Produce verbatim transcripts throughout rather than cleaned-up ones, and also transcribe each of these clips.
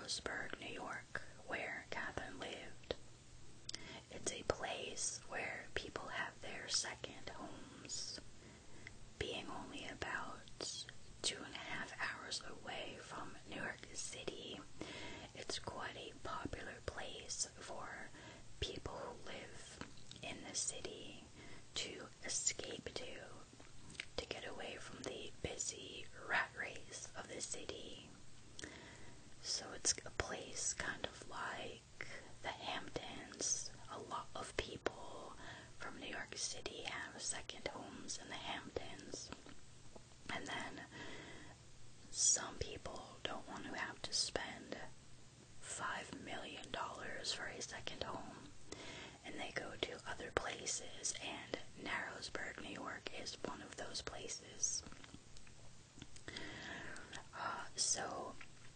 Narrowsburg, New York, where Catherine lived. It's a place where people have their second homes. Being only about two and a half hours away from New York City, it's quite a popular place for people who live in the city to escape to, to get away from the busy rat race of the city. So it's a place kind of like the Hamptons. A lot of people from New York City have second homes in the Hamptons. And then some people don't want to have to spend five million dollars for a second home, and they go to other places, and Narrowsburg, New York is one of those places. Uh, so,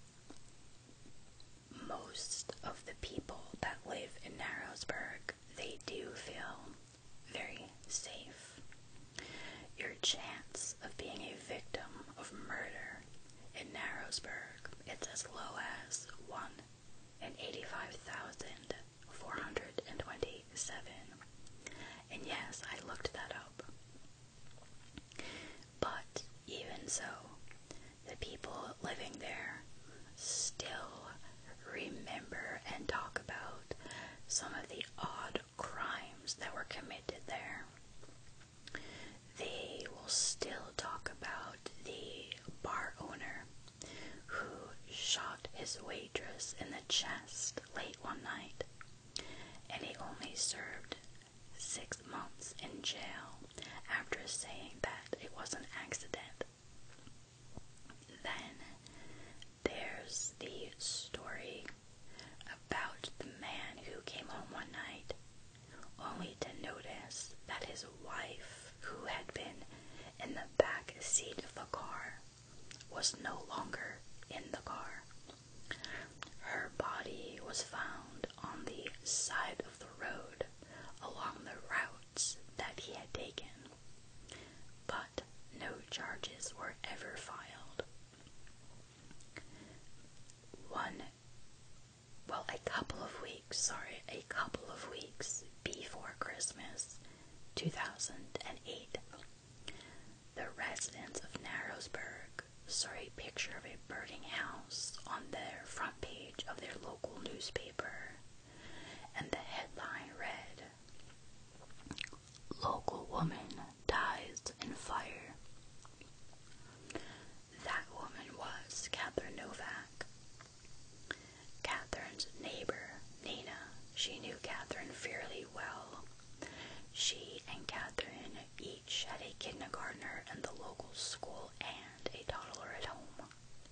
most of the people that live in Narrowsburg, they do feel very safe. Your chance of being a victim of murder in Narrowsburg, it's as low as one in eighty-five thousand four hundred twenty-seven. And yes, I looked that up. But even so, the people living there still remember and talk about some of the odd crimes that were committed there. They will still talk about the bar owner who shot his waitress in the chest late one night, and he only served six months in jail after saying that it was an accident. Then there's the story about the man who came home one night only to notice that his wife, who had been in the back seat of the car, was no longer in the car. Her body was found on the side of the road along the routes that he had taken, but no charges were ever filed. One, well, a couple of weeks, sorry, a couple of weeks before Christmas two thousand eight, the residents of Narrowsburg saw a picture of a burning house on their front page of their local newspaper, and the headline read, "Local woman dies in fire." That woman was Catherine Novak. Catherine's neighbor, Nina, she knew Catherine fairly well. She and Catherine each had a kindergartner in the local school and a toddler at home.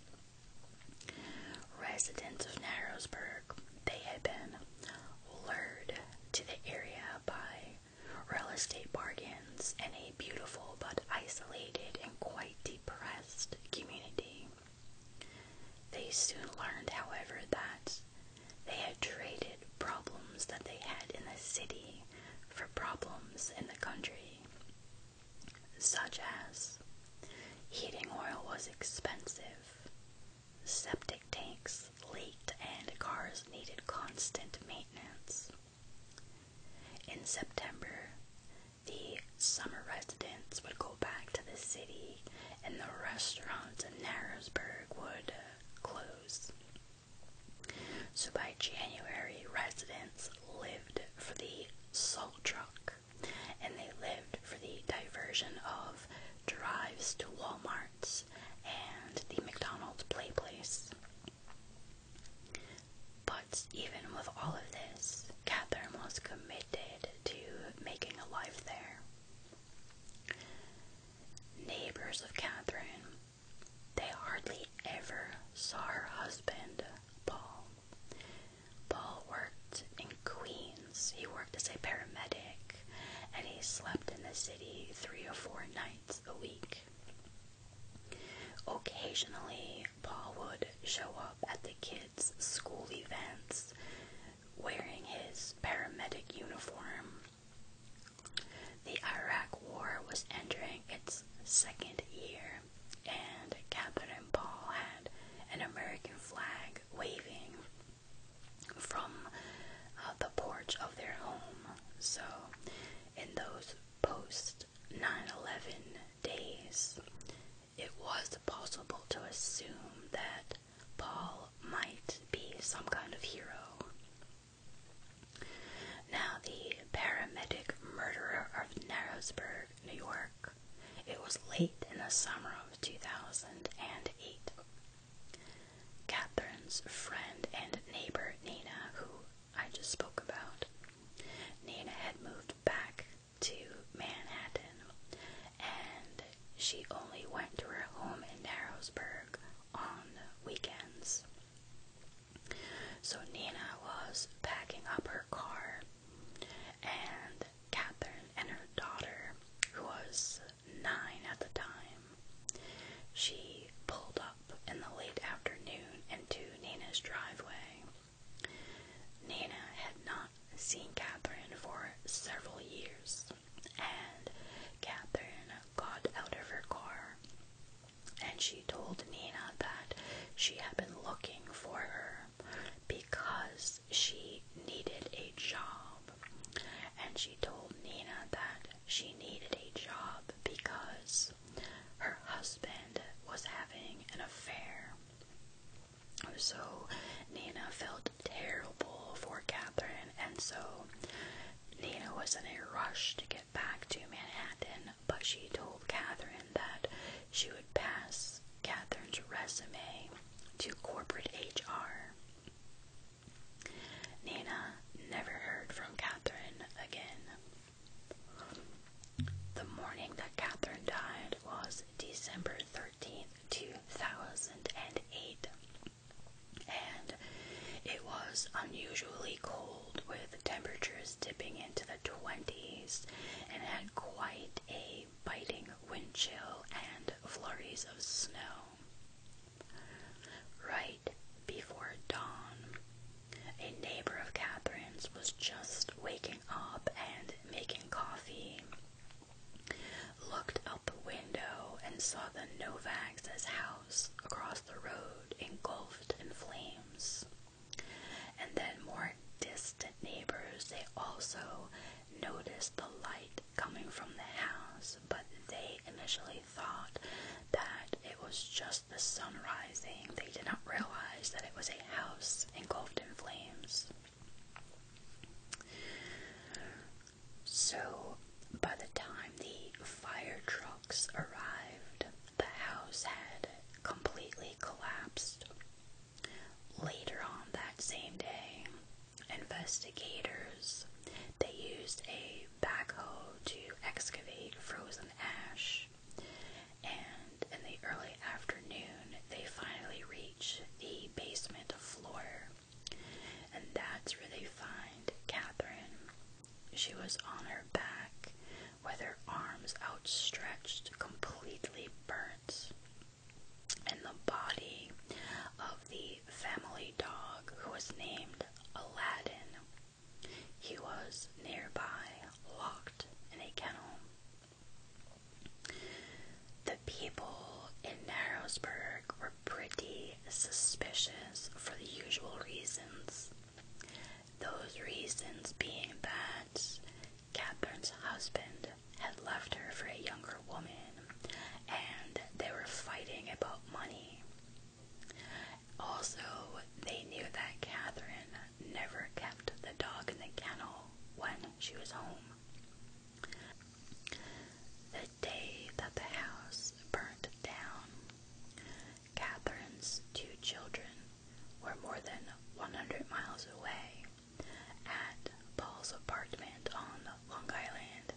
Residents of Narrowsburg, they had been lured to the area by real estate bargains in a beautiful but isolated and quite depressed community. They soon learned, however, that they had traded problems that they had in the city for problems in the country, such as heating oil was expensive, septic tanks leaked, and cars needed constant maintenance. In September, the summer residents would go back to the city, and the restaurants in Narrowsburg would uh, close. So by January, residents lived for the salt truck, and they lived for the diversion of drives to Walmarts and the McDonald's play place. But even with all of this, Catherine was committed to making a life there. Neighbors of Catherine, they hardly ever saw her husband, Paul. Paul worked in Queens. He worked as a paramedic, and he slept in the city three or four nights a week. Occasionally, Paul would show up at the kids' school events wearing his paramedic uniform. The Iraq War was entering its second year, and Catherine and Paul had an American flag waving the summer of two thousand eight. Catherine's friend and neighbor Nina, who I just spoke about, Nina had moved back to Manhattan, and she only went to her home in Narrowsburg on weekends. So Nina was packing up her car, and Catherine and her daughter, who was nine at the time, she pulled up in the late afternoon into Nina's driveway. Nina had not seen Catherine for several years, and Catherine got out of her car, and she told Nina that she had been looking for her because she needed a job. And she told Nina that she needed a job because her husband was having an affair. So Nina felt terrible for Catherine, and so Nina was in a rush to get back to Manhattan, but she told Catherine that she would pass Catherine's resume to corporate H R. Nina never heard from Catherine again. The morning that Catherine died was December thirteenth, two thousand eight, and it was unusually cold, with temperatures dipping into the twenties, and had quite a biting wind chill and flurries of snow. Right before dawn, a neighbor of Catherine's was just waking up and making coffee, looked out the window and saw the Novaks' house across the road engulfed in flames. And then more distant neighbors, they also noticed the light coming from the house, but they initially thought that it was just the sun rising. They did not realize that it was a house engulfed in flames. So, by the time the fire trucks arrived, the house had completely collapsed. Later on that same day, investigators, they used a backhoe to excavate frozen ash, and in the early afternoon, they finally reach the basement floor, and that's where they find Catherine. She was on her back, with her arms outstretched, completely burnt, and the body of the family dog, who was named Aladdin, he was nearby, locked in a kennel. The people in Narrowsburg were pretty suspicious for the usual reasons. Those reasons being that Catherine's husband had left her for a younger woman, and they were fighting about money. Also, they knew that Catherine never kept the dog in the kennel when she was home. The day that the house burnt down, Catherine's two children were more than one hundred miles away at Paul's apartment on Long Island.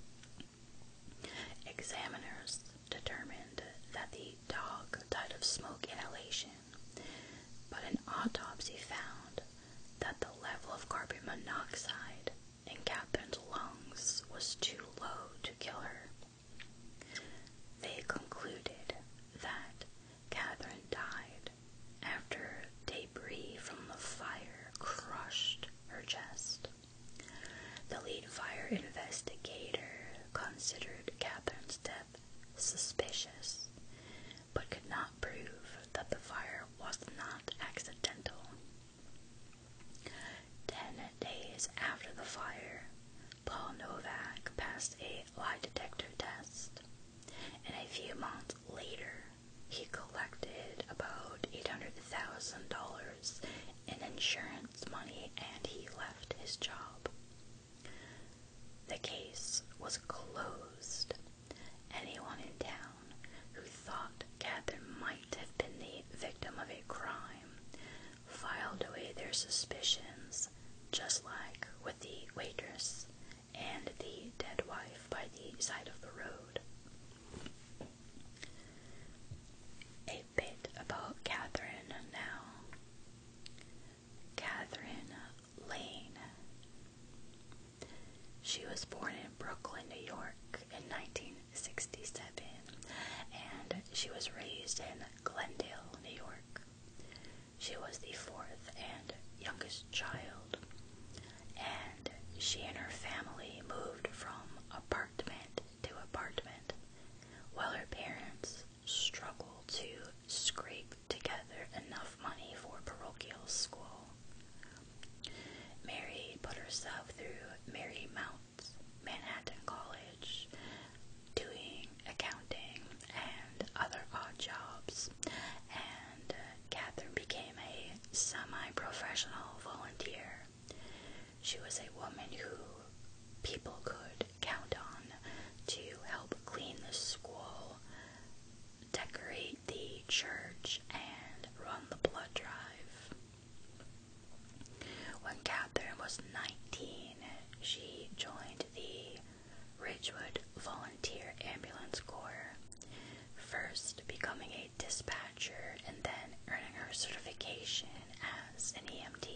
Examiners determined that the dog died of smoke inhalation, but an autopsy found that the level of carbon monoxide in Catherine's lungs was too low to kill her. They concluded that Catherine died after debris from the fire crushed her chest. The lead fire investigator considered Catherine's death suspicious, but could not prove that the fire was not accidental. Ten days after the fire, Paul Novak passed a lie detector test, and a few months later, he collected about eight hundred thousand dollars in insurance money, and he left his job. The case was closed. Anyone in town who suspicions, just like with the waitress and the dead wife by the side of the road. A bit about Catherine now. Catherine Lane. She was born in Brooklyn, New York in nineteen sixty-seven, and she was raised in Glendale, New York. She was the fourth and youngest child, and she and her family moved from apartment to apartment while her parents struggled to scrape together enough money for parochial school. Mary put herself through Mary Mount's Manhattan College, doing accounting and other odd jobs, and uh, Catherine became a semi-professional volunteer. She was a woman who people could count on to help clean the school, decorate the church, and run the blood drive. When Catherine was nineteen, she joined the Ridgewood Volunteer Ambulance Corps, first becoming a dispatcher and then earning her certification as an E M T.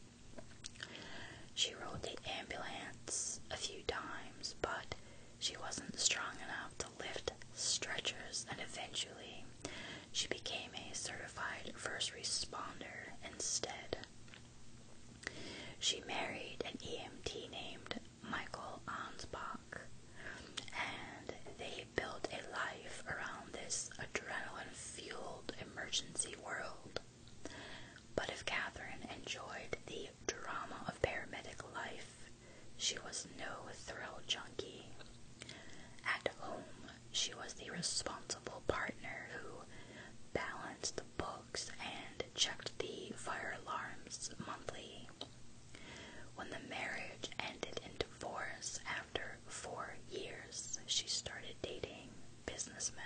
She rode the ambulance a few times, but she wasn't strong enough to lift stretchers, and eventually she became a certified first responder instead. She married an E M T named Michael Ansbach, and they built a life around this adrenaline-fueled emergency world. But if Catherine enjoyed the drama of paramedic life, she was no thrill junkie. At home, she was the responsible partner who balanced the books and checked the fire alarms monthly. When the marriage ended in divorce after four years, she started dating businessmen.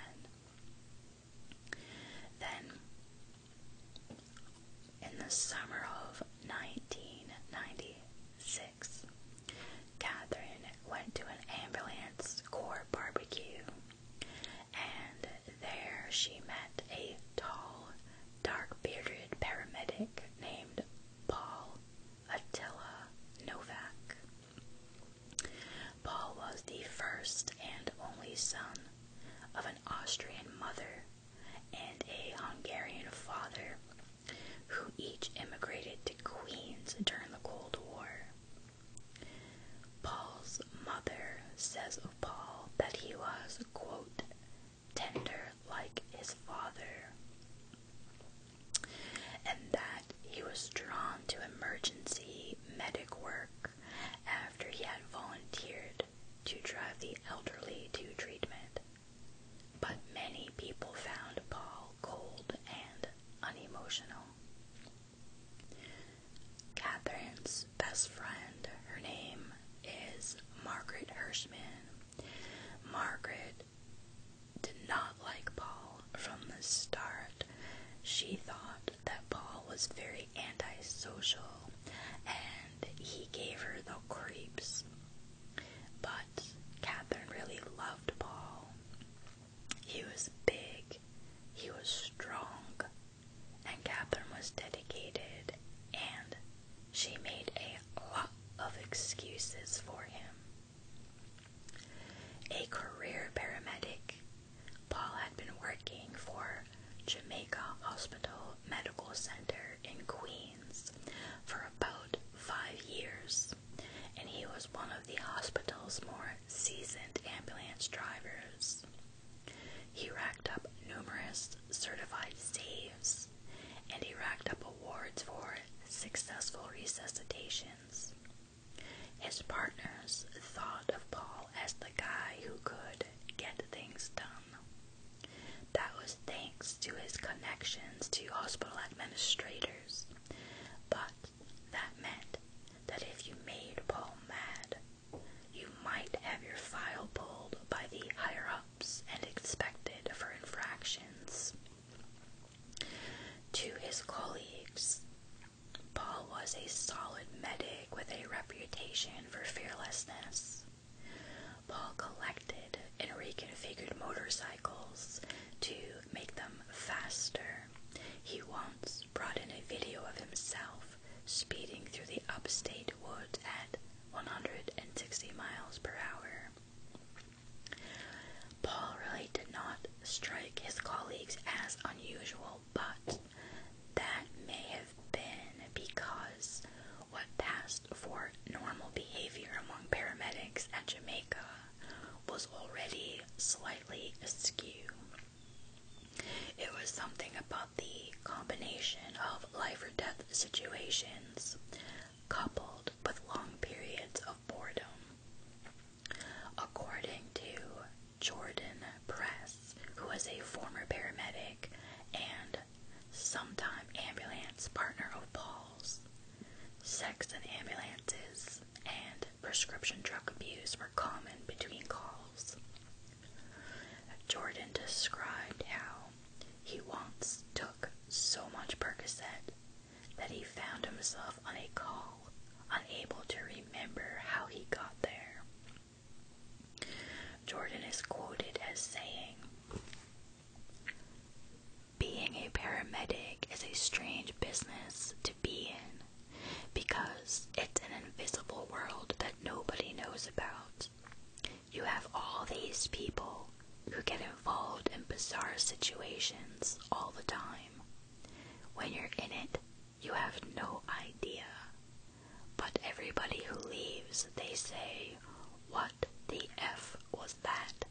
Then, in the summer of nineteen ninety-six, Catherine went to an ambulance corps barbecue, and there she met a tall, dark-bearded paramedic named Paul Attila Novak. Paul was the first and only son of an Austrian mother and a Hungarian father who each immigrated to Queens during the Cold War. Paul's mother says of Paul that he was, quote, tender like his father, and that he was drawn to emergency medic work after he had volunteered to drive the elderly to treatment. But many people found Paul cold and unemotional. Catherine's best friend, her name is Margaret Hirschman. Margaret did not like Paul from the start. She thought that Paul was very antisocial and he gave her the creeps. But Catherine really loved Paul. He was big, he was strong, and Catherine was dedicated, and she made a lot of excuses for him. A career paramedic, Paul had been working for Jamaica Hospital Medical Center in Queens for about five years, and he was one of the hospital's more seasoned ambulance drivers. He racked up numerous certified saves, and he racked up awards for successful resuscitations. His partners thought of Paul as the guy who could get things done. That was thanks to his connections to hospital administrators, but that meant that if you made Paul mad, you might have your file pulled by the higher-ups and expected for infractions. To his colleagues, Paul was reputation for fearlessness. Paul collected and reconfigured motorcycles to make them faster. He once brought in a video of himself speeding through the upstate woods at one hundred sixty miles per hour. Paul really did not strike his colleagues as unusual, but that may have been because what passed for normal behavior among paramedics at Jamaica was already slightly askew. It was something about the combination of life or death situations coupled with long periods of boredom. According to Jordan Press, who was a former paramedic and sometime ambulance partner of Paul's, sex in ambulances and prescription drug abuse were common between calls. Jordan described how he once took so much Percocet that he found himself on a call, unable to remember how he got there. Jordan is quoted as saying, "Being a paramedic is a strange business to be in, because it's an invisible world that nobody knows about. You have all these people who get involved in bizarre situations all the time. When you're in it, you have no idea. But everybody who leaves, they say, 'What the F was that?'"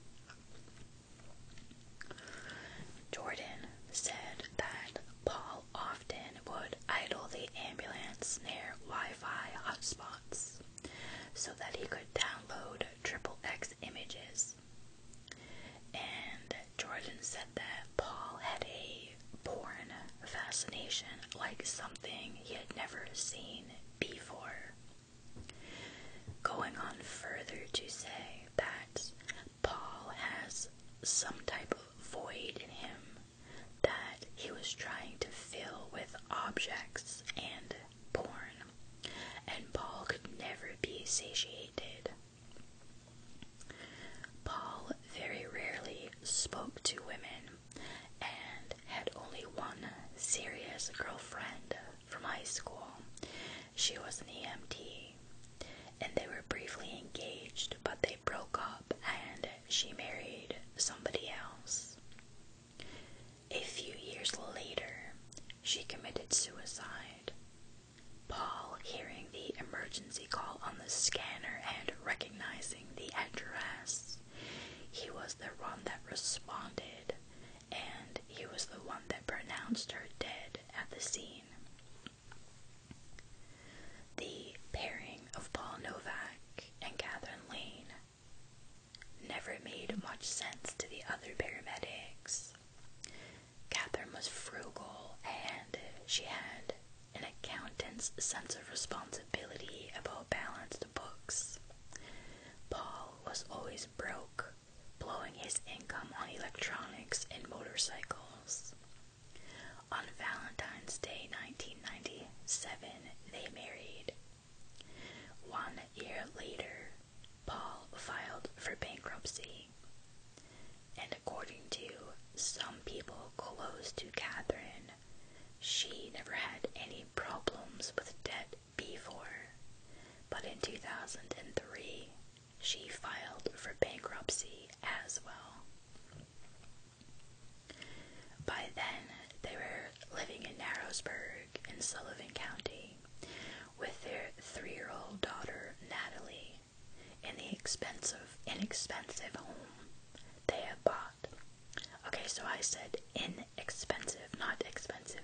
Jordan said that Paul often would idle the ambulance near Wi-Fi hotspots so that he could download triple X images. And Jordan said that Paul had a porn fascination like something he had never seen before. Going on further to say that Paul has some type of void in him that he was trying to fill with objects and porn, and Paul could never be satiated. Paul very rarely spoke to women and had only one serious girlfriend from high school. She was an E M T, and they were briefly engaged, but they broke up and she married somebody else. A few years later, she committed suicide. Paul, hearing the emergency call on the scanner and recognizing the address, he was the one that responded, and he was the one that pronounced her dead at the scene. The pairing of Paul Novak and Catherine Lane never made much sense to the other paramedics. Catherine was frugal, and she had an accountant's sense of responsibility about balanced books. Paul was always broke, blowing his income on electronics and motorcycles. On Valentine's Day nineteen ninety-seven, they married. One year later, Paul filed for bankruptcy, and according to some people close to Catherine, she never had any problems with debt before, but in two thousand three, she filed for bankruptcy as well. By then, they were living in Narrowsburg in Sullivan County with their three-year-old daughter, Natalie, in the expensive, inexpensive home they had bought. Okay, so I said inexpensive, not expensive.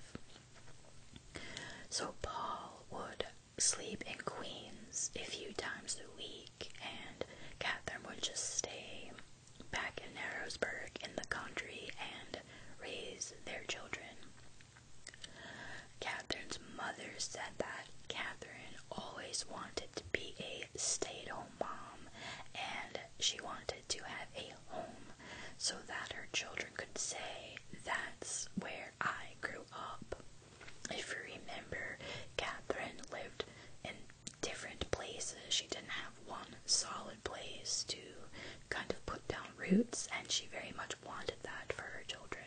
So Paul would sleep in Queens a few times a week, and Catherine would just stay back in Narrowsburg in the country and raise their children. Catherine's mother said that Catherine always wanted to be a stay-at-home mom, and she wanted to have a home so that her children could say, "That's where I grew up." If you remember, Catherine lived in different places. She roots, and she very much wanted that for her children.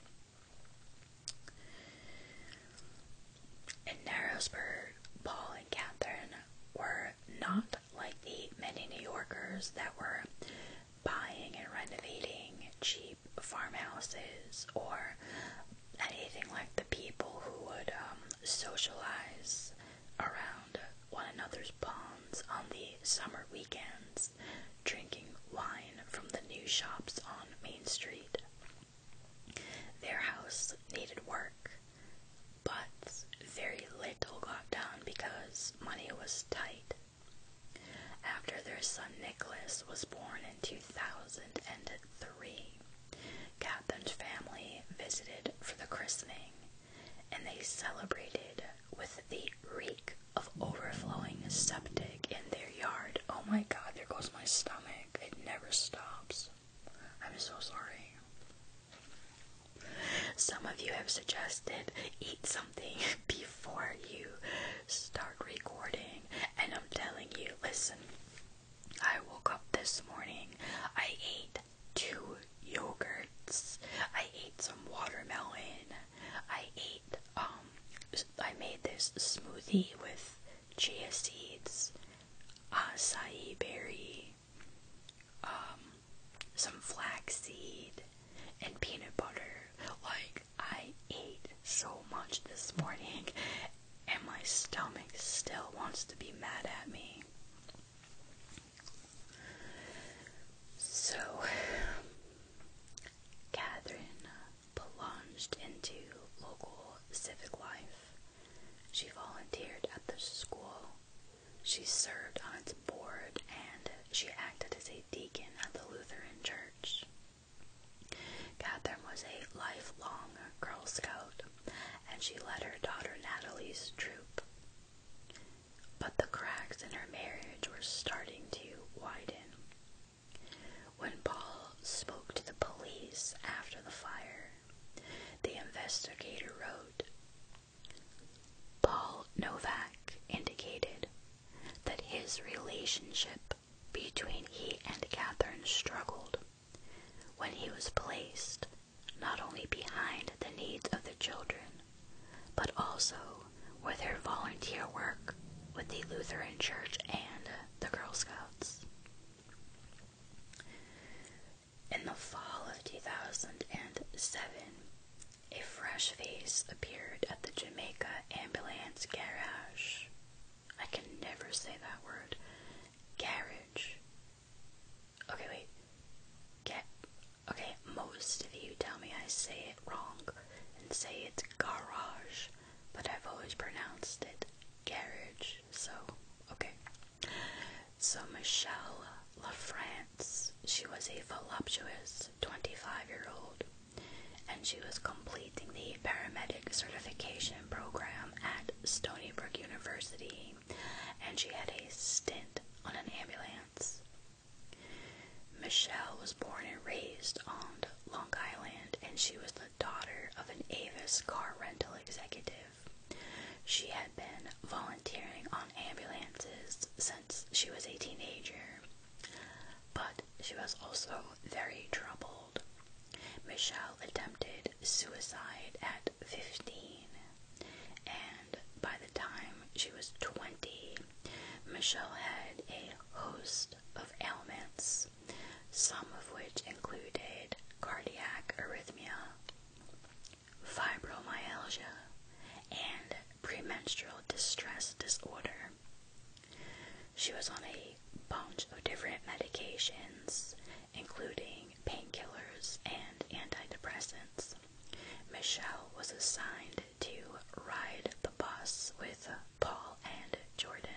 In Narrowsburg, Paul and Catherine were not like the many New Yorkers that were buying and renovating cheap farmhouses or anything like the people who would um, socialize around one another's ponds on the summer weekends, drinking wine from the new shops on Main Street. Their house needed work, but very little got done because money was tight. After their son Nicholas was born in two thousand three, Catherine's family visited for the christening, and they celebrated with the reek of overflowing septic in their yard. Oh my god, there goes my stomach. It never stops. I'm so sorry. Some of you have suggested eat something before you start recording, and I'm telling you, listen, I woke up this morning, I ate two yogurts, I ate some watermelon, I ate, um, I made this smoothie with chia seeds, acai berry, um, some flaxseed, and peanut butter. Like, I ate so much this morning, and my stomach still wants to be mad at me. So, Catherine plunged into local civic life. She volunteered at the school, she served on its board, and she acted as a deacon at the Lutheran church. Catherine was a lifelong Girl Scout, and she led her daughter Natalie's troop. But the cracks in her marriage were starting to widen. When Paul spoke to the police after the fire, the investigator wrote, Paul Novak indicated that his relationship between he and Catherine struggled when he was placed not only behind the needs of the children, but also with her volunteer work with the Lutheran Church and the Girl Scouts. In the fall of two thousand seven, a fresh face appeared at the Jamaica ambulance garage. I can never say that word. Garage. Okay, wait. Get. Okay, most of you tell me I say it wrong and say it's garage, but I've always pronounced it garage, so, okay. So Michelle LaFrance, she was a voluptuous twenty-five-year-old, and she was completing the paramedic certification program at Stony Brook University, and she had a stint on an ambulance. Michelle was born and raised on Long Island, and she was the daughter of an Avis car rental executive. She had been volunteering on ambulances since she was a teenager, but she was also very troubled. Michelle attempted suicide at fifteen, and by the time she was twenty, Michelle had a host of ailments, some of which included cardiac arrhythmia, fibromyalgia, and premenstrual distress disorder. She was on a bunch of different medications, including painkillers and antidepressants. Michelle was assigned to ride the bus with Paul and Jordan.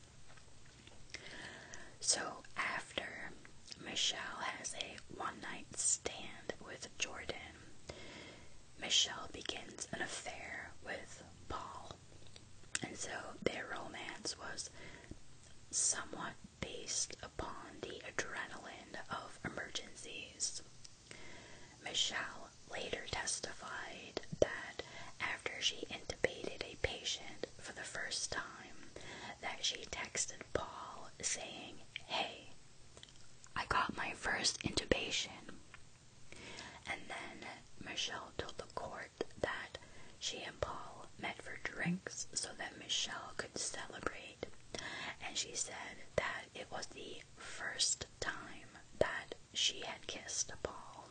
So after Michelle has a one-night stand with Jordan, Michelle begins an affair with Paul. And so their romance was somewhat based upon the adrenaline of emergencies. Michelle later testified that after she intubated a patient for the first time, that she texted Paul saying, "Hey, I got my first intubation. And then Michelle told the court that she and Paul met for drinks so that Michelle could celebrate. And she said that it was the first time that she had kissed Paul.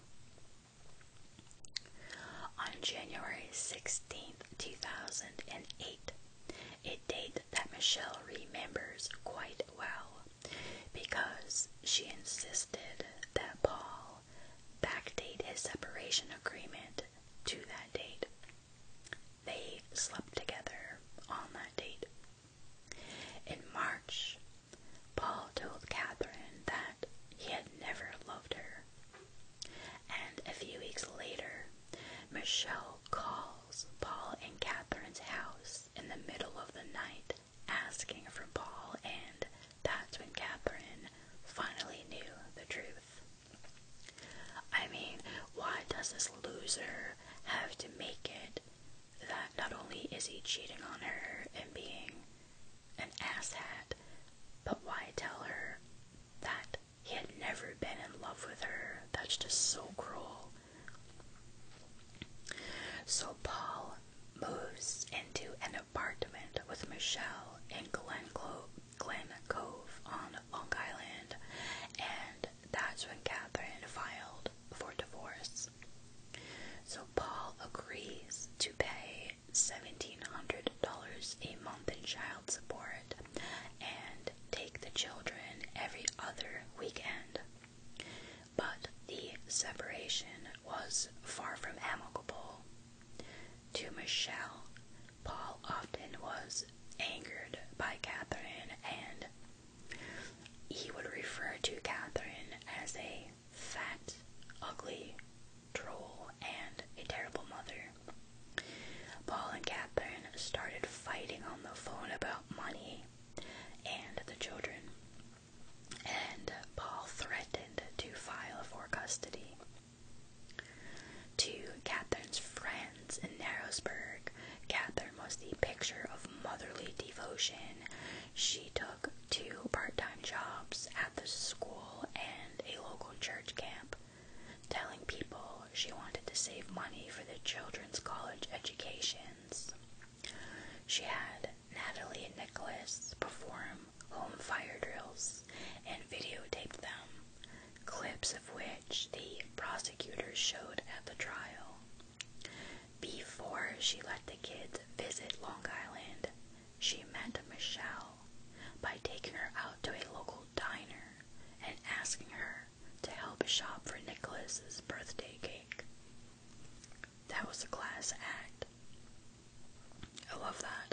On January sixteenth, two thousand eight, a date that Michelle remembers quite well because she insisted that Paul backdate his separation agreement to that date. They slept together on that date. In March, Paul told Catherine that he had never loved her. And a few weeks later, Michelle calls Paul in Catherine's house in the middle of the night asking for Paul, and that's when Catherine finally knew the truth. I mean, why does this loser have to make it that not only is he cheating on her and being an asshat, but why tell her that he had never been in love with her? That's just so cruel. So Paul moves into an apartment with Michelle in Glen, Clo- Glen Cove on Long Island, and that's when Catherine filed for divorce. So Paul agrees to pay seventeen hundred dollars a month in child support and take the children every other weekend. But the separation was far from amicable. To Michelle, Paul often was angered by Catherine, and he would refer to Catherine as a fat, ugly troll and a terrible mother. Paul and Catherine started fighting on the phone about money and the children, and Paul threatened to file for custody. To Catherine's friends in Narrowsburg, Catherine was the picture of motherly devotion. She took two part-time jobs at the school and a local church camp, telling people she wanted to save money for the children's college educations. She had Natalie and Nicholas perform home fire drills and videotaped them, clips of which the prosecutors showed at the trial. Before she let the kids visit Long Island, she met Michelle by taking her out to a local diner and asking her to help shop for Nicholas's birthday cake. That was a class act. I love that.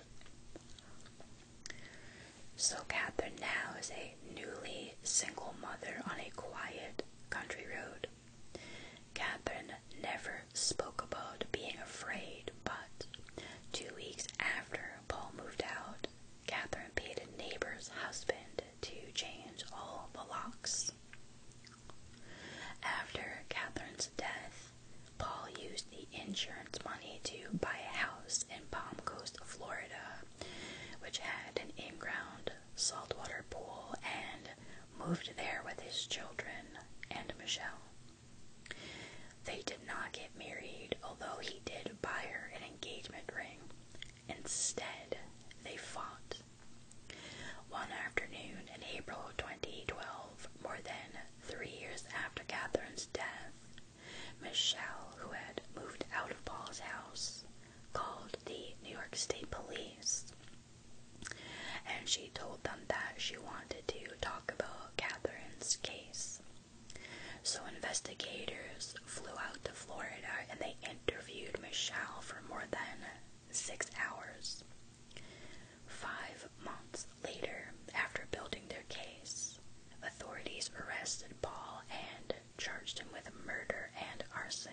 So Catherine now is a newly single mother on a quiet country road. Catherine never spoke about being afraid, but two weeks after Paul moved out, Catherine paid a neighbor's husband to change all the locks. After Catherine's death, Paul used the insurance money to buy a house in Palm Coast, Florida, which had an in-ground saltwater pool, and moved there with his children and Michelle. They did not get married, although he did buy her an engagement ring. Instead, they fought. One afternoon in April twenty twelve, more than three years after Catherine's death, Michelle, who had moved out of Paul's house, called the New York State Police, and she told them that she wanted to talk about Catherine's case. So investigators flew out to Florida and they interviewed Michelle for more than six hours. Five months later, after building their case, authorities arrested Paul and charged him with murder and arson.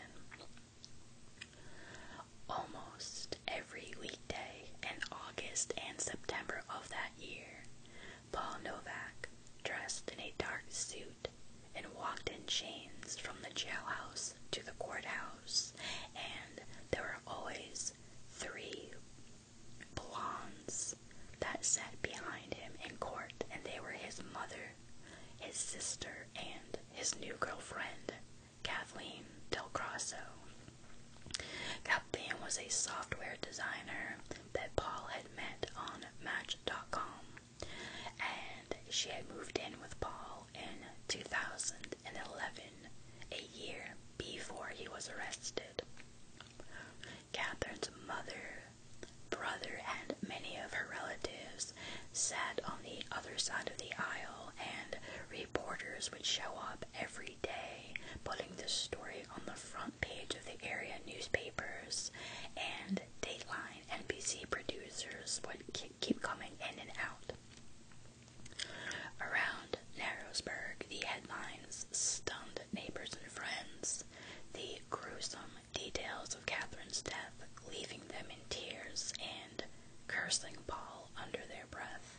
Almost every weekday in August and September of that year, Paul Novak, dressed in a dark suit, and walked in chains from the jailhouse to the courthouse, and there were always three blondes that sat behind him in court, and they were his mother, his sister, and his his new girlfriend, Kathleen Del Grasso. Kathleen was a software designer that Paul had met on Match dot com, and she had moved in with Paul in two thousand eleven, a year before he was arrested. Catherine's mother, brother, and many of her relatives sat on the other side of the aisle, and reporters would show up every day, putting the story on the front page of the area newspapers, and Dateline N B C producers would keep coming in and out. Around Narrowsburg, the headlines stunned neighbors and friends. The gruesome details of Catherine's death, leaving them in tears and cursing Paul under their breath.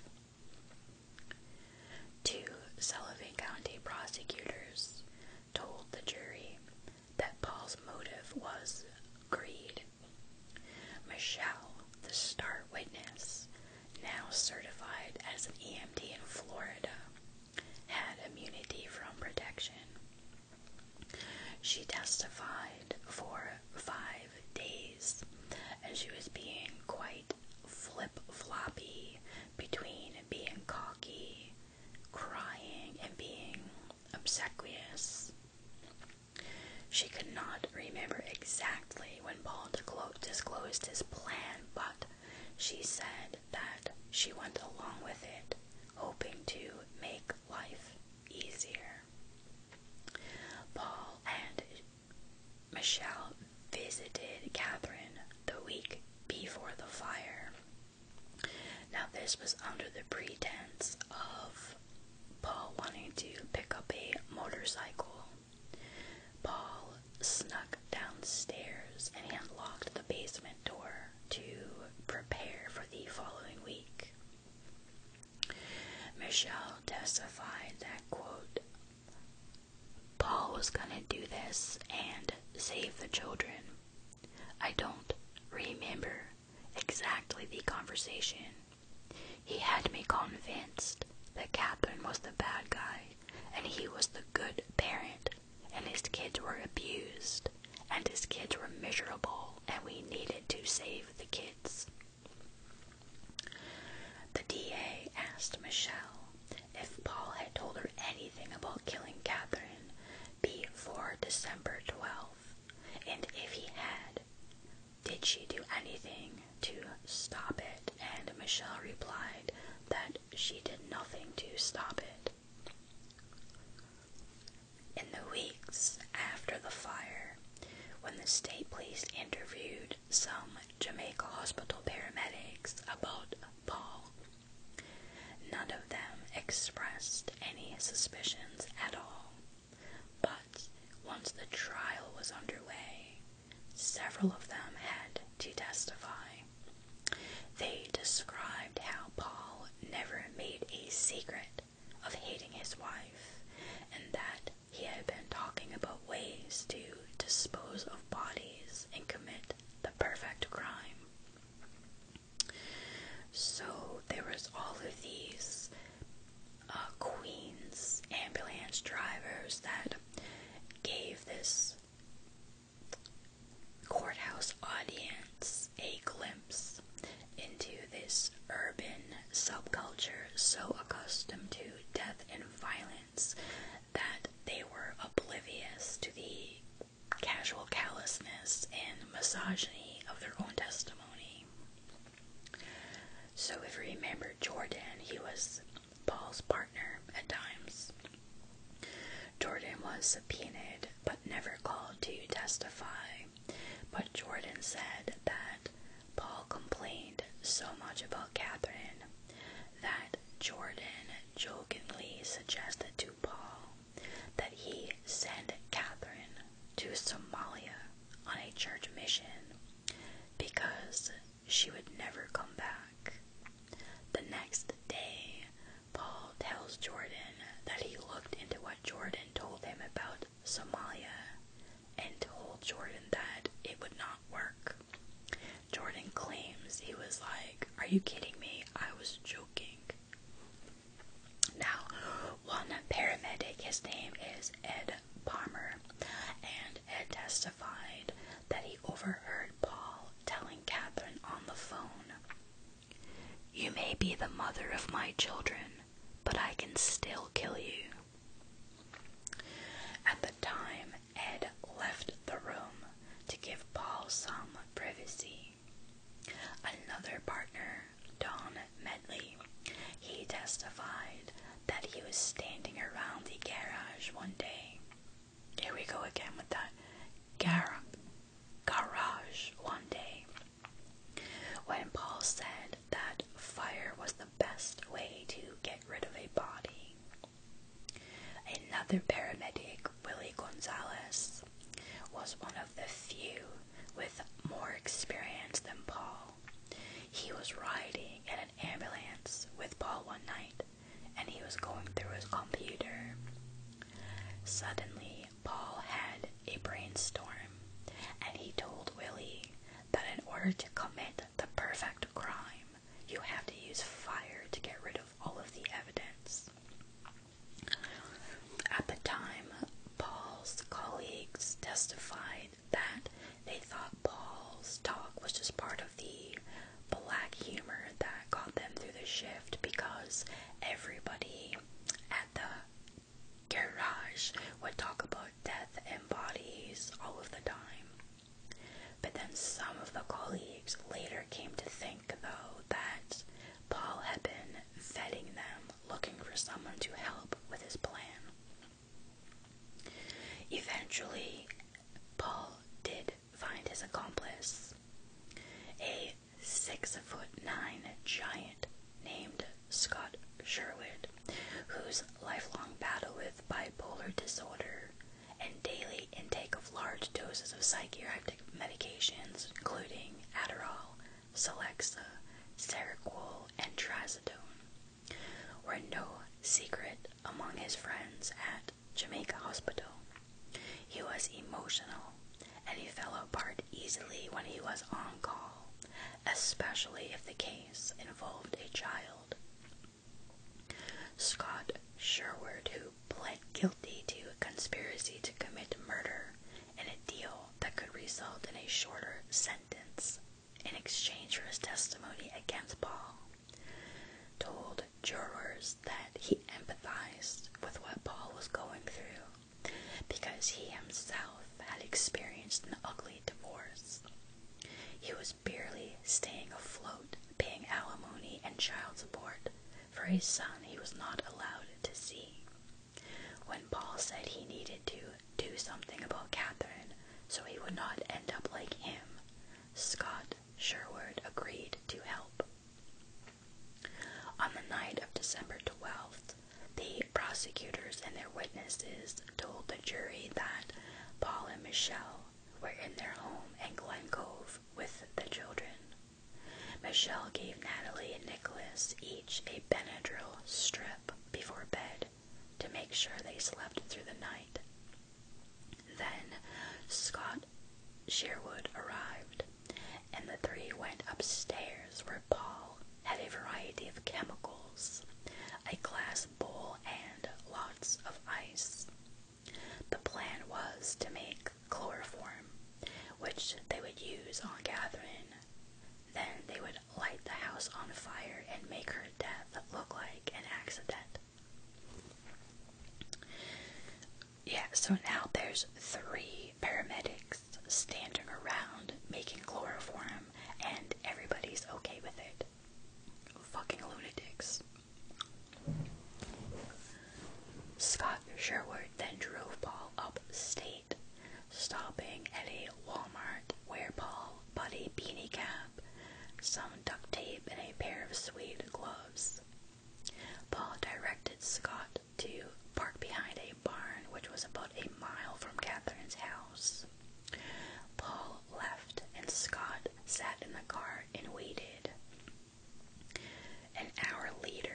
Two Sullivan County prosecutors told the jury that Paul's motive was greed. Michelle, the star witness, now certified as an E M T in Florida, had immunity from protection. She testified for five days, and she was being quite flip-floppy between being cocky, crying, and being obsequious. She could not remember exactly when Paul disclosed his plan, but she said that she went along with it, hoping to make life easier. Paul and Michelle visited Catherine the week before the fire. Now, this was under the pretense of Paul wanting to pick up a motorcycle. Paul snuck downstairs and he unlocked the basement door to prepare for the following week. Michelle testified that, quote, Paul was gonna do this and save the children. I don't remember exactly the conversation. He had me convinced that Catherine was the bad guy and he was the good parent, and his kids were abused and his kids were miserable and we needed to save the kids. The D A asked Michelle if Paul had told her anything about killing Catherine before December twelfth, and if he had, did she do anything to stop it? And Michelle replied that she did nothing to stop it. In the weeks after the fire, when the state police interviewed some Jamaica hospital paramedics about Paul, none of them expressed any suspicions at all. But once the trial was underway, several of them had to testify. They described how Paul never made a secret of hating his wife, and that he had been talking about ways to dispose of bodies and commit the perfect crime. So there was all of these uh, Queens ambulance drivers that gave this courthouse audience a glimpse into this urban subculture so accustomed to death and violence that they were oblivious to the casual callousness and misogyny of their own testimony. So if you remember Jordan, he was Paul's partner at times. Jordan was subpoenaed but never called to testify. But Jordan said that Paul complained so much about Catherine that Jordan jokingly suggested to Paul that he send Catherine to Somalia on a church mission because she would never come back. The next day, Paul tells Jordan that he looked into what Jordan told him about Somalia and told Jordan that it would not work. Jordan claims he was like, "Are you kidding me? I was joking." Now, one paramedic his name is Ed Palmer, and Ed testified that he overheard Paul telling Catherine on the phone, "You may be the mother of my children, but I can still kill you." At the time, Ed left the room to give Paul some privacy. Another partner, Don Medley, he testified that he was standing around the garage one day. Here we go again with that. Gar- garage one day. When Paul said that fire was the best way to get rid of a body. Another paramedic, Willie Gonzalez, was one of the few with more experience than Paul. He was riding in an ambulance with Paul one night, and he was going through his computer. Suddenly, Paul had a brainstorm, and he told Willie that in order to commit the perfect crime, you have to use fire to get rid of all of the evidence. At the time, Paul's colleagues testified that they thought Paul's talk was just part of the black humor that got them through the shift, because everybody at the garage would talk about death and bodies all of the time. But then some of the colleagues later came to think, though, that Paul had been vetting them, looking for someone to help with his plan. Eventually, Paul did find his accomplice, a six foot nine giant named Scott Sherwood, whose lifelong battle with bipolar disorder and daily intake of large doses of psychiatric medications, including Adderall, Celexa, Seroquel, and Trazodone, were no secret among his friends at Jamaica Hospital. He was emotional, and he fell apart easily when he was on call, especially if the case involved a child. Scott Sherwood, who pled guilty to conspiracy to commit murder in a deal that could result in a shorter sentence in exchange for his testimony against Paul, told jurors that he empathized with what Paul was going through because he himself had experienced an ugly divorce. He was barely staying afloat, paying alimony and child support for a son he was not allowed to see. When Paul said he needed to do something about Catherine so he would not end up like him, Scott Sherwood agreed to help. On the night of December twelfth, the prosecutors and their witnesses told the jury that Paul and Michelle were in their home in Glen Cove with the children. Michelle gave Natalie and Nicholas each a Benadryl strip before bed to make sure they slept through the night. Then Scott Sherwood arrived, and the three went upstairs where Paul had a variety of chemicals, a glass bowl, and lots of ice. The plan was to make chloroform, which they would use on Catherine. Then they would light the house on fire and make her death look like an accident. Yeah, so now there's three paramedics standing around making chloroform, and everybody's okay with it. Fucking lunatics. Scott Sherwood then drove Paul upstate, stopping at a Walmart where Paul bought a beanie cap, some duct tape, and a pair of suede gloves. Paul directed Scott to park behind a barn which was about a mile from Catherine's house. Paul left and Scott sat in the car and waited. An hour later,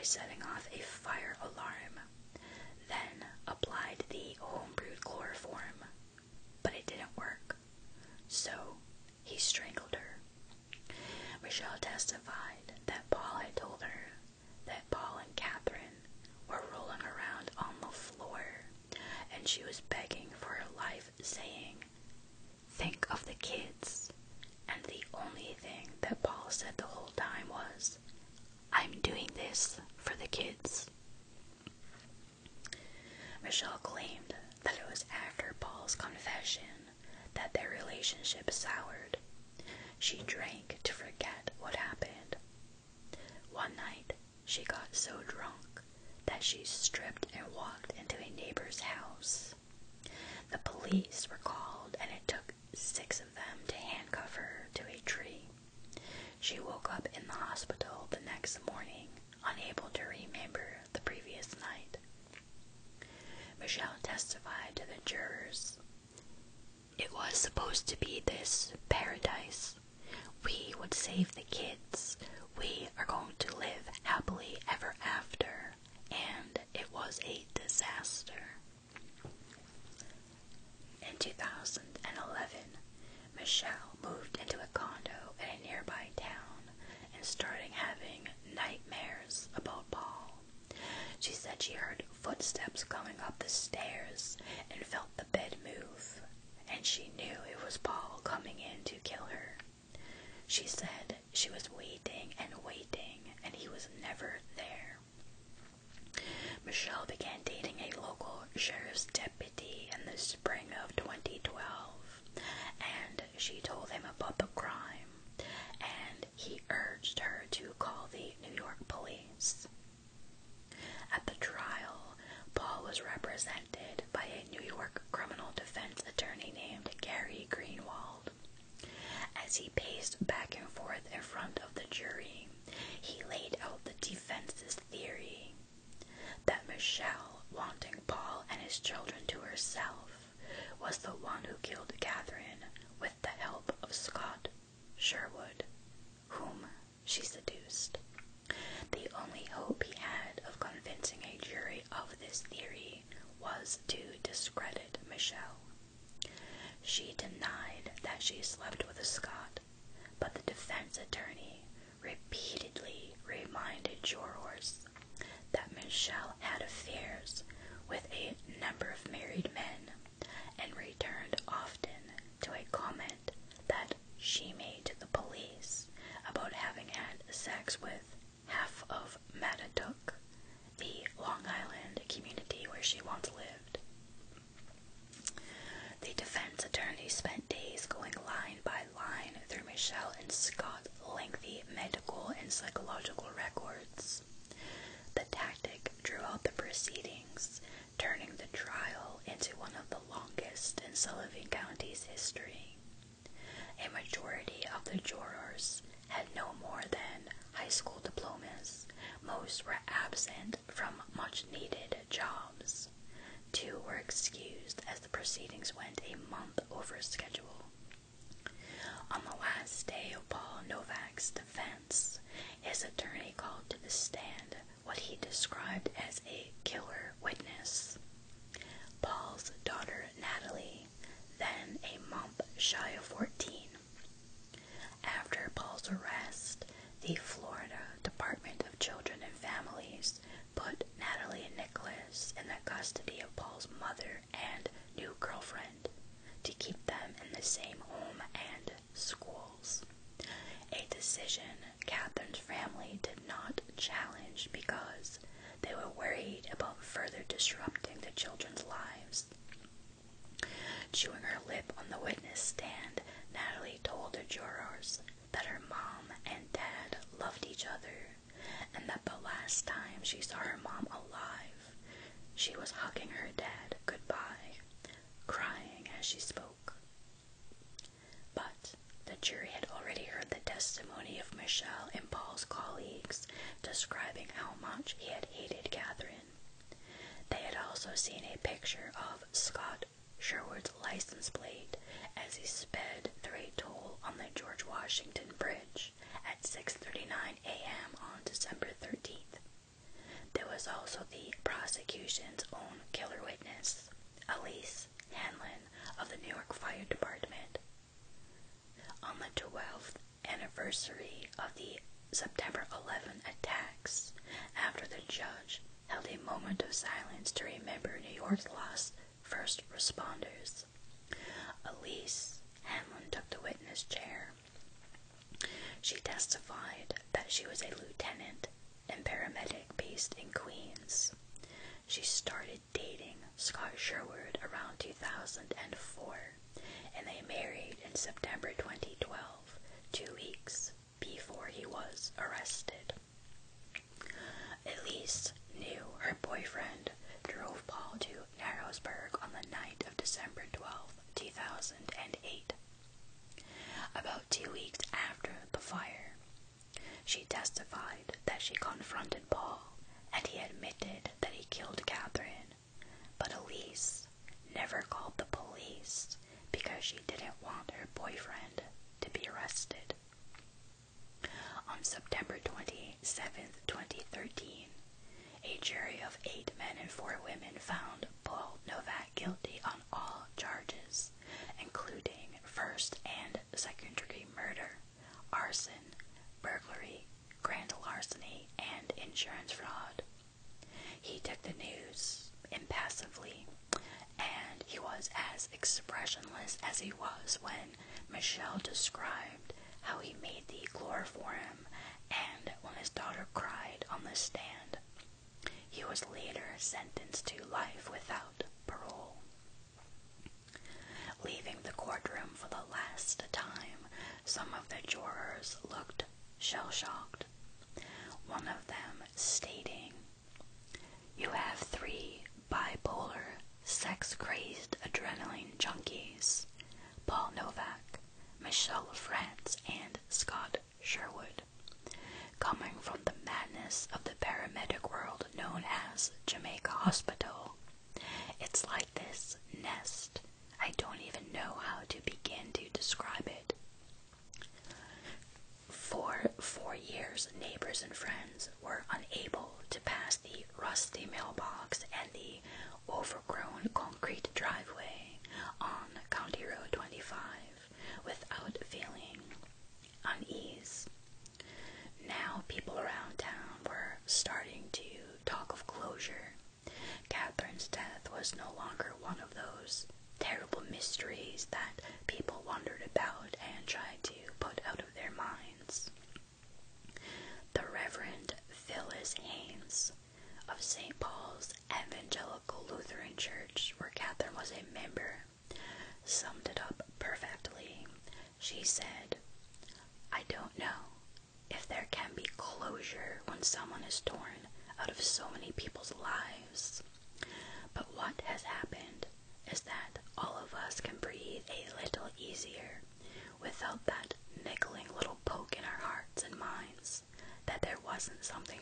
setting off a fire alarm, then applied the home-brewed chloroform, but it didn't work, so he strangled her. Michelle testified that Paul had told her that Paul and Catherine were rolling around on the floor, and she was begging for her life, saying, "Think of the kids." And the only thing that Paul said the whole time was, "I'm doing this for the kids." Michelle claimed that it was after Paul's confession that their relationship soured. She drank to forget what happened. One night, she got so drunk that she stripped and walked into a neighbor's house. The police were called, and it took six of them to handcuff her to a tree. She woke up in the hospital the next morning, unable to remember the previous night. Michelle testified to the jurors. "It was supposed to be this paradise. We would save the kids. We are going to live happily ever after. And it was a disaster." In two thousand eleven, Michelle moved into a condo in a nearby town and started having nightmares about Paul. She said she heard footsteps coming up the stairs and felt the bed move, and she knew it was Paul coming in to kill her. She said she was waiting and waiting, and he was never there. Michelle began dating a local sheriff's deputy in the spring of twenty twelve, and she told him about the crime, and he urged her to call the New York police. At the trial, Paul was represented by a New York criminal defense attorney named Gary Greenwald. As he paced back and forth in front of the jury, he laid out the defense's theory that Michelle, wanting Paul and his children to herself, was the one who killed Catherine with the help of Scott Sherwood, whom she seduced. The only hope he had of convincing a jury of this theory was to discredit Michelle. She denied that she slept with Scott, but the defense attorney repeatedly reminded jurors that Michelle had affairs with a number of married men, and returned often to a comment that she made to the police about having had sex with half of Mattatuck, the Long Island community where she once lived. The defense attorney spent days going line by line through Michelle and Scott's lengthy medical and psychological records. The tactic drew out the proceedings, turning the trial into one of the longest in Sullivan County's history. A majority of the jurors had no more than high school diplomas. Most were absent from much-needed jobs. Two were excused as the proceedings went a month over schedule. On the last day of Paul Novak's defense, his attorney called to the stand what he described as a killer witness. Paul's daughter Natalie, then a month shy of fourteen. After Paul's arrest, the Florida Department of Children and Families put Natalie and Nicholas in the custody of Paul's mother and new girlfriend to keep them in the same home and schools. A decision Catherine's family did not challenge because they were worried about further disrupting the children's lives. Chewing her lip on the witness stand, Natalie told the jurors that her mom and dad loved each other, and that the last time she saw her mom alive, she was hugging her dad goodbye, crying as she spoke. But the jury had already heard the testimony of Michelle and Paul's colleagues describing how much he had hated Catherine. They had also seen a picture of Scott Sherwood's license plate as he sped through a toll on the George Washington Bridge at six thirty-nine a m on December thirteenth. fire department. On the twelfth anniversary of the September eleventh attacks, after the judge held a moment of silence to remember New York's lost first responders, Elise Hanlon took the witness chair. She testified that she was a lieutenant and paramedic based in Queens. She started dating Scott Sherwood around two thousand four, and they married in September twenty twelve, two weeks before he was arrested. Elise knew her boyfriend drove Paul to Narrowsburg on the night of December twelfth, two thousand eight. About two weeks after the fire, she testified that she confronted Paul and he admitted that he killed Catherine, but Elise never called the police because she didn't want her boyfriend to be arrested. On September twenty-seventh, twenty thirteen, a jury of eight men and four women found Paul Novak guilty on all charges, including first and second degree murder, arson, burglary, grand larceny, and insurance fraud. He took the news impassively, and he was as expressionless as he was when Michelle described how he made the chloroform and when his daughter cried on the stand. He was later sentenced to life without parole. Leaving the courtroom for the last time, some of the jurors looked shell-shocked, one of them stating, "You have three bipolar, sex-crazed adrenaline junkies, Paul Novak, Michelle LaFrance, and Scott Sherwood, coming from the madness of the paramedic world known as Jamaica Hospital. It's like this nest. I don't even know how to begin to describe it." For four years, neighbors and friends were unable to pass the rusty mailbox and the overgrown concrete driveway on County Road twenty-five without feeling unease. Now people around town were starting to talk of closure. Catherine's death was no longer one of those terrible mysteries that people wondered about and tried to put out of their minds. The Reverend Phyllis Haynes of Saint Paul's Evangelical Lutheran Church, where Catherine was a member, summed it up perfectly. She said, "I don't know if there can be closure when someone is torn out of so many people's lives, but what has happened is that all of us can breathe a little easier without that niggling little poke in our hearts and minds that there wasn't something